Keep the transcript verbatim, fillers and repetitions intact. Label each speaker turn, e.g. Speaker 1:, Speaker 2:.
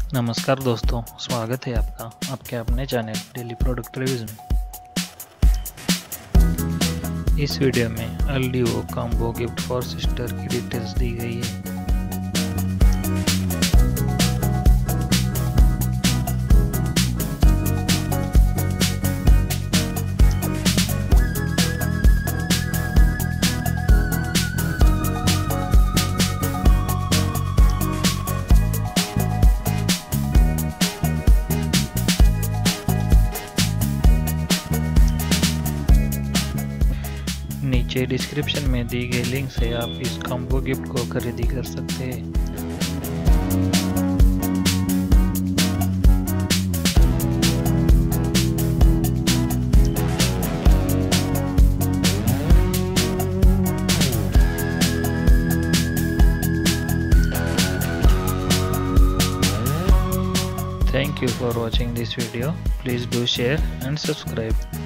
Speaker 1: नमस्कार दोस्तों, स्वागत है आपका आपके अपने चैनल डेली प्रोडक्ट रिव्यूज में। इस वीडियो में अल्डीवो कॉम्बो गिफ्ट फॉर सिस्टर की डिटेल्स दी गई है। नीचे डिस्क्रिप्शन में दी गई लिंक से आप इस कॉम्बो गिफ्ट को खरीदी कर सकते हैं। Thank you for watching this video. Please do share and subscribe.